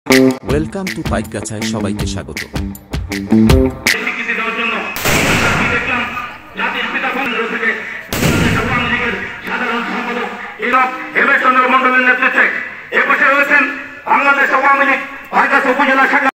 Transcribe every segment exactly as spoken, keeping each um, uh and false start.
Welcome to পাইকগাছায় সবাইকে স্বাগত। মন্ডলের নেতৃত্বে এ বসে রয়েছেন বাংলাদেশ আওয়ামী লীগ পাইকগাছা উপজেলা শাখা।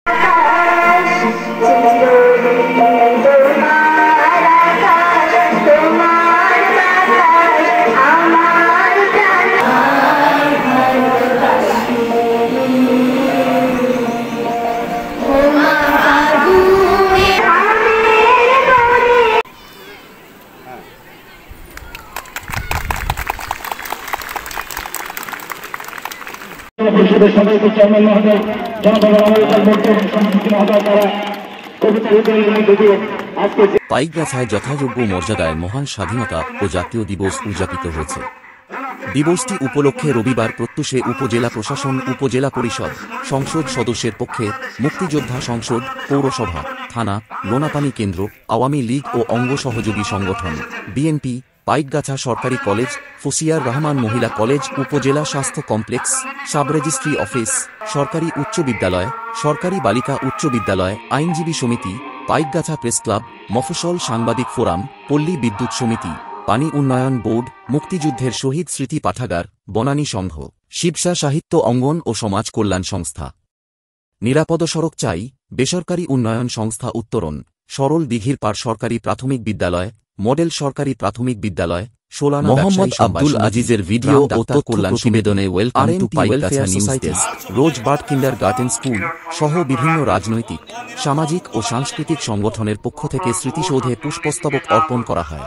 পরিষদের সদস্য চেয়ারম্যান মহোদয় পাইকগাছায় যথাযোগ্য মর্যাদায় মহান স্বাধীনতা ও জাতীয় দিবস উদযাপিত হয়েছে। দিবসটি উপলক্ষে রবিবার প্রত্যুষে উপজেলা প্রশাসন, উপজেলা পরিষদ, সংসদ সদস্যের পক্ষে মুক্তিযোদ্ধা সংসদ, পৌরসভা, থানা, লোনাপানি কেন্দ্র, আওয়ামী লীগ ও অঙ্গ সহযোগী সংগঠন, বিএনপি, পাইকগাছা সরকারি কলেজ, ফসিয়ার রহমান মহিলা কলেজ, উপজেলা স্বাস্থ্য কমপ্লেক্স, সাবরেজিস্ট্রি অফিস, সরকারি উচ্চ বিদ্যালয়, সরকারি বালিকা উচ্চ বিদ্যালয়, আইনজীবী সমিতি, পাইকগাছা প্রেস ক্লাব, মফস্বল সাংবাদিক ফোরাম, পল্লী বিদ্যুৎ সমিতি, পানি উন্নয়ন বোর্ড, মুক্তিযুদ্ধের শহীদ স্মৃতি পাঠাগার, বনানী সংঘ, শিবসা সাহিত্য অঙ্গন ও সমাজ কল্যাণ সংস্থা। নিরাপদ সড়ক চাই, বেসরকারি উন্নয়ন সংস্থা উত্তরণ, সরল দিঘির পাড় সরকারি প্রাথমিক বিদ্যালয়, মডেল সরকারি প্রাথমিক বিদ্যালয়, সোলানা মোহাম্মদ আব্দুল আজিজের ভিডিও ও তথ্য কল্যাণ প্রতিবেদনে welcome to Paikgachha news desk. রোজবার্ট কিন্ডার গার্ডেন স্কুল সহ বিভিন্ন রাজনৈতিক, সামাজিক ও সাংস্কৃতিক সংগঠনের পক্ষ থেকে স্মৃতিসৌধে পুষ্পস্তবক অর্পণ করা হয়।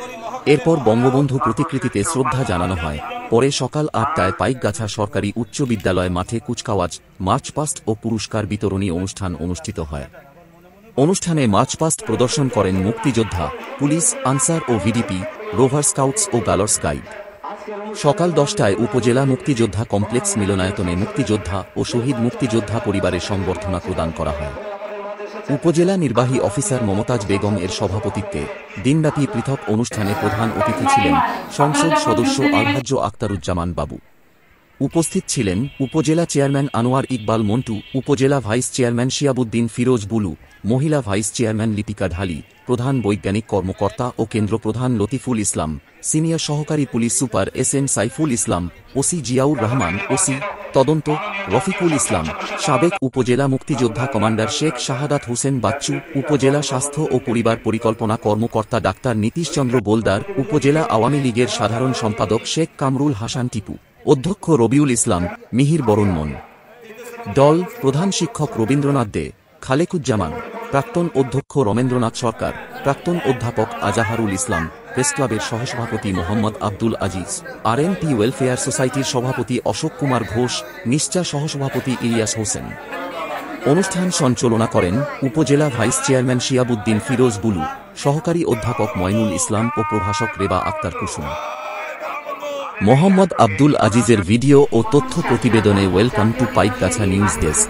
এরপর বঙ্গবন্ধু প্রতিকৃতিতে শ্রদ্ধা জানানো হয়। পরে সকাল আটটায় পাইকগাছা সরকারি উচ্চ বিদ্যালয় মাঠে কুচকাওয়াজ, মার্চপাস্ট ও পুরস্কার বিতরণী অনুষ্ঠান অনুষ্ঠিত হয়। অনুষ্ঠানে মার্চপাস্ট প্রদর্শন করেন মুক্তিযোদ্ধা, পুলিশ, আনসার ও ভিডিপি, রোভার স্কাউটস ও গার্লস গাইড। সকাল দশটায় উপজেলা মুক্তিযোদ্ধা কমপ্লেক্স মিলনায়তনে মুক্তিযোদ্ধা ও শহীদ মুক্তিযোদ্ধা পরিবারের সংবর্ধনা প্রদান করা হয়। উপজেলা নির্বাহী অফিসার মমতাজ বেগম এর সভাপতিত্বে দিনব্যাপী পৃথক অনুষ্ঠানে প্রধান অতিথি ছিলেন সংসদ সদস্য আলহাজ্জ আখতারুজ্জামান বাবু। উপস্থিত ছিলেন উপজেলা চেয়ারম্যান আনোয়ার ইকবাল মন্টু, উপজেলা ভাইস চেয়ারম্যান শিয়াবুদ্দিন ফিরোজ বুলু, মহিলা ভাইস চেয়ারম্যান লিপিকা ঢালি, প্রধান বৈজ্ঞানিক কর্মকর্তা ও কেন্দ্র প্রধান লতিফুল ইসলাম, সিনিয়র সহকারী police super S M Saiful Islam, OC Ziaur Rahman, OC তদন্ত রফিকুল ইসলাম, সাবেক উপজেলা মুক্তিযোদ্ধা কমান্ডার শেখ শাহাদাত হোসেন বাচ্চু, উপজেলা স্বাস্থ্য ও পরিবার পরিকল্পনা কর্মকর্তা ডাক্তার নীতিশচন্দ্র বোলদার, উপজেলা আওয়ামী লীগের সাধারণ সম্পাদক শেখ কামরুল হাসান টিপু, অধ্যক্ষ রবিউল ইসলাম, মিহির বরণমন। দল প্রধান শিক্ষক রবীন্দ্রনাথ দে, খালেকুজ্জামান, প্রাক্তন অধ্যক্ষ রমেন্দ্রনাথ সরকার, প্রাক্তন অধ্যাপক আজাহারুল ইসলাম, প্রেসক্লাবের সহসভাপতি Mohammad Abdul Aziz, R N P welfare সোসাইটির সভাপতি অশোক কুমার ঘোষ, নিশ্চা সহসভাপতি ইলিয়াস হোসেন। অনুষ্ঠান সঞ্চালনা করেন উপজেলা ভাইস চেয়ারম্যান শিয়াবুদ্দিন ফিরোজ বুলু, সহকারী অধ্যাপক ময়নুল ইসলাম ও প্রভাষক রেবা আক্তার কুসুম। মোহাম্মদ আব্দুল আজিজের ভিডিও ও তথ্য প্রতিবেদনে welcome to Paikgachha news desk.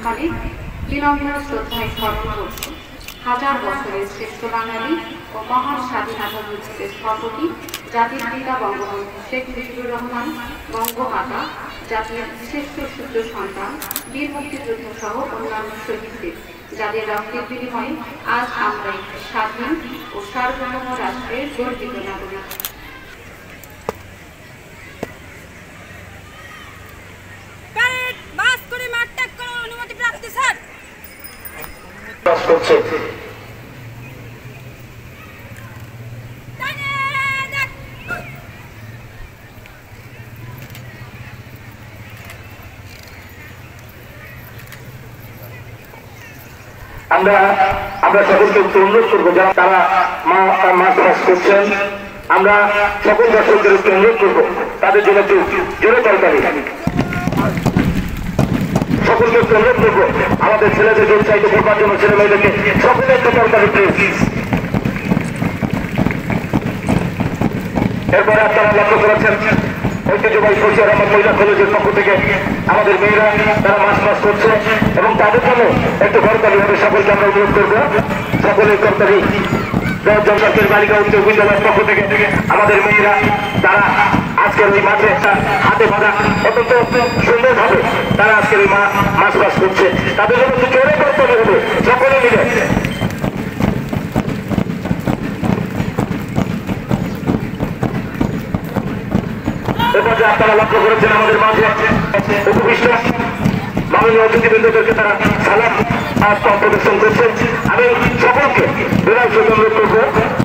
হাজার বছরের শ্রেষ্ঠ বাঙালি ও মহান স্বাধীনতা যুদ্ধের স্থপতি জাতির পিতা বঙ্গবন্ধু শেখ মুজিবুর রহমান, বঙ্গমাতা, জাতির শ্রেষ্ঠ সূর্য সন্তান, বীর মুক্তিযুদ্ধ সহ অন্যান্য শহীদদের, যাদের রক্তের বিনিময়ে আজ আমরা একটি স্বাধীন ও সার্বভৌম রাষ্ট্রের গর্বিত নাগরিক। আমরা আমরা সকলকে অনুরোধ করবো যারা তারা মাছ চাষ করছেন, আমরা সকল দর্শকদের অনুরোধ করবো তাদের জন্য একটু জোরে তরকারি, সকলকে অনুরোধ করবো আমাদের ছেলেদেরকে উৎসাহিত করবার জন্য, ছেলে মেয়েদেরকে সকলের একটু তরকারি প্লিজ। এরপরে আপনারা লক্ষ্য করেছেন ঐতিহ্যবাহী ফসিয়ার রহমান মহিলা কলেজের পক্ষ থেকে আমাদের মেয়েরা তারা মাছ চাষ করছে এবং তাদের জন্য একটু তরকারি হবে। সকলকে আমরা অনুরোধ করবো সকলের তরকারি জনজাতির বালিকা উচ্চ বিদ্যালয়ের পক্ষ থেকে আমাদের মেয়েরা তারা আজকের ওই মাঠে একটা হাতে বাঁধা অত্যন্ত সুন্দরভাবে তারা আজকের ওই মাছ বাস করছে, তাদের জন্য একটু জোরে করতে হবে সকলে মিলে। এরপর যে আপনারা লক্ষ্য করেছেন আমাদের মাঝে উপবিষ্ট মাননীয় অতিথিবৃন্দদেরকে তারা সালাম প্রদর্শন করছেন। আমি সকলকে বিনয় অনুরোধ করবো